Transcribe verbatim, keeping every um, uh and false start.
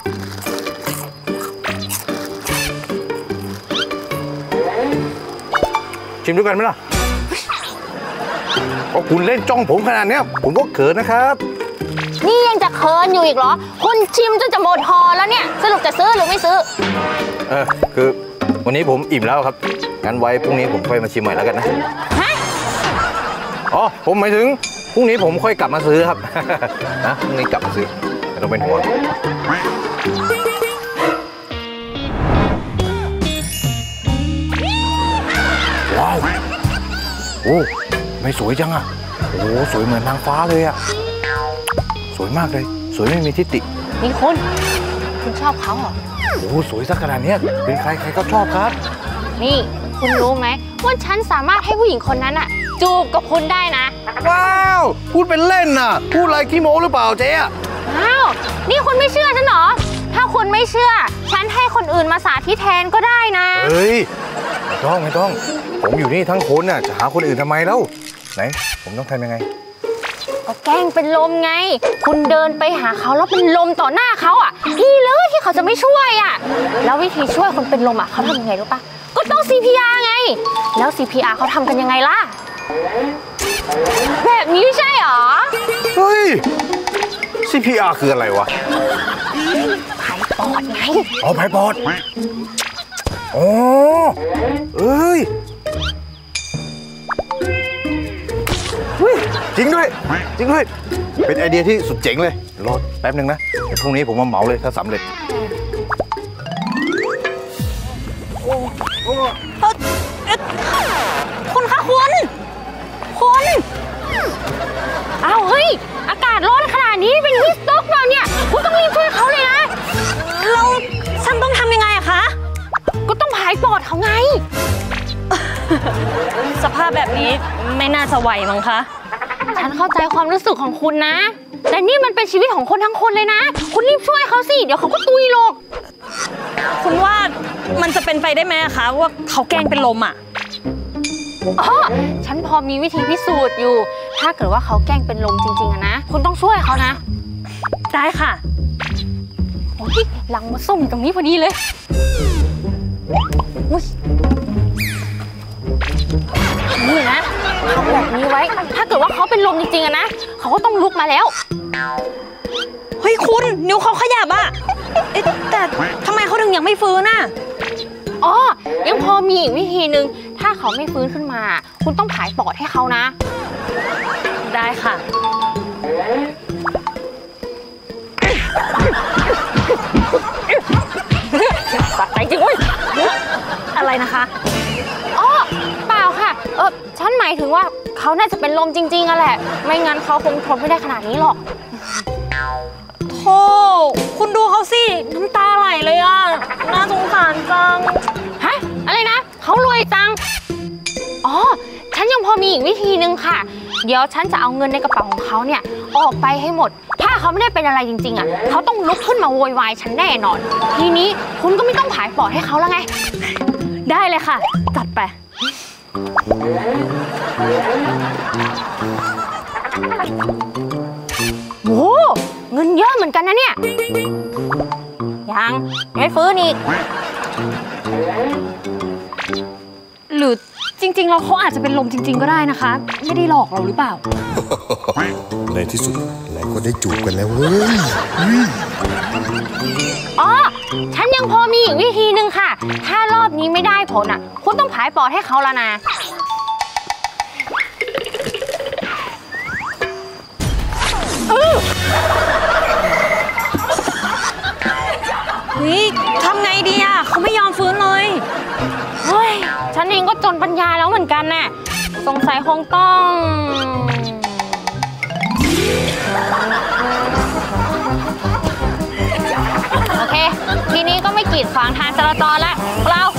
ชิมด้วยกันไหมล่ะก็คุณเล่นจ้องผมขนาดนี้ผมก็เขินนะครับนี่ยังจะเขินอยู่อีกเหรอคุณชิมจนจะหมดพอแล้วเนี่ยสรุปจะซื้อหรือไม่ซื้อเออคือวันนี้ผมอิ่มแล้วครับงั้นไว้พรุ่งนี้ผมค่อยมาชิมใหม่แล้วกันนะฮะอ๋อผมหมายถึงพรุ่งนี้ผมค่อยกลับมาซื้อครับนะพรุ่งนี้กลับมาซื้อไม่ต้องเป็นห่วงว้าวโอ้ไม่สวยจังอ่ะโอ้สวยเหมือนนางฟ้าเลยอ่ะสวยมากเลยสวยไม่มีทิฏฐินี่คุณคุณชอบเขาเหรอโอ้สวยสักขนาดนี้เป็นใครใครก็ชอบครับนี่คุณรู้ไหมว่าฉันสามารถให้ผู้หญิงคนนั้นอ่ะจูบกับคุณได้นะว้าวพูดเป็นเล่นน่ะพูดอะไรขี้โม้หรือเปล่าเจ๊อ้าวนี่คุณไม่เชื่อฉันเหรอถ้าคุณไม่เชื่อฉันให้คนอื่นมาสาธิตแทนก็ได้นะเฮ้ยไม่ต้องไม่ต้องผมอยู่นี่ทั้งคนน่ะจะหาคนอื่นทำไมแล้วไหนผมต้องทำยังไงก็แกล้งเป็นลมไงคุณเดินไปหาเขาแล้วเป็นลมต่อหน้าเขาอ่ะนี่เลยที่เขาจะไม่ช่วยอ่ะแล้ววิธีช่วยคนเป็นลมอ่ะเขาทำยังไงรู้ปะก็ต้อง ซี พี อาร์ ไงแล้ว ซี พี อาร์ เขาทำกันยังไงล่ะแบบนี้ไม่ใช่หรอเฮ้ย ซี พี อาร์ คืออะไรวะผายปอดไงอ๋อผายปอดอ๋อเอ้ยจริงด้วยจริงด้วยเป็นไอเดียที่สุดเจ๋งเลยรอแป๊บนึงนะเดี๋ยวพรุ่งนี้ผมมาเหมาเลยถ้าสำเร็จคุณคะคุณคุณอ้าวเฮ้ยอากาศร้อนขนาดนี้เป็นฮิสโตกเราเนี่ยคุณต้องรีบช่วยเขาเลยนะเราฉันต้องทำยังไงอะคะก็ต้องผายปอดเขาไงสภาพแบบนี้ไม่น่าจะไหวมั้งคะฉันเข้าใจความรู้สึกของคุณนะแต่นี่มันเป็นชีวิตของคนทั้งคนเลยนะคุณรีบช่วยเขาสิเดี๋ยวเขาก็ตุยหรอกคุณว่ามันจะเป็นไปได้ไหมคะว่าเขาแกล้งเป็นลมอ่ะอ๋อฉันพอมีวิธีพิสูจน์อยู่ถ้าเกิดว่าเขาแกล้งเป็นลมจริงๆอะนะคุณต้องช่วยเขานะได้ค่ะโอ้ยหลังมาส้มตรงนี้พอดีเลยอุ้ยนี่นะทำแบบนี้ไว้ถ้าเกิดว่าเขาเป็นลมจริงๆอะนะเขาก็ต้องลุกมาแล้วเฮ้ยคุณนิ้วเขาขยับอะแต่ทำไมเขาถึงยังไม่ฟื้นน่ะอ๋อยังพอมีอีกวิธีหนึ่งถ้าเขาไม่ฟื้นขึ้นมาคุณต้องผายปอดให้เขานะได้ค่ะตัดใจจริงเว้ยอะไรนะคะอ๋อเปล่าค่ะเออฉันหมายถึงว่าเขาน่าจะเป็นลมจริงๆอะแหละไม่งั้นเขาคงทนไม่ได้ขนาดนี้หรอกโธ่คุณดูเขาสิน้ำตาไหลเลยอ่ะน่าสงสารจังฮะอะไรนะเขารวยจังอ๋อฉันยังพอมีอีกวิธีหนึ่งค่ะเดี๋ยวฉันจะเอาเงินในกระเป๋าของเขาเนี่ยออกไปให้หมดถ้าเขาไม่ได้เป็นอะไรจริงๆอ่ะเขาต้องลุกขึ้นมาโวยวายฉันแน่นอนทีนี้คุณก็ไม่ต้องผายปอดให้เขาแล้วไงได้เลยค่ะจัดไปโอ้เงินเยอะเหมือนกันนะเนี่ยยังไม่ฟื้นอีกหรือจริงๆเราเขาอาจจะเป็นลมจริงๆก็ได้นะคะไม่ได้หลอกเราหรือเปล่าในที่สุดเราก็ได้จูบกันแล้วเว้ยอ๋อฉันยังพอมีอีกวิธีหนึ่งค่ะถ้ารอบนี้ไม่ได้ผลอ่ะคุณต้องผายปอดให้เขาแล้วนะเฮ้ยทำไงดีอ่ะเขาไม่ยอมฟื้นเลยเฮ้ยฉันเองก็จนปัญญาแล้วเหมือนกันน่ะสงสัยคงต้องโอเคทีนี้ก็ไม่กีดขวางทางจราจรแล้วเรา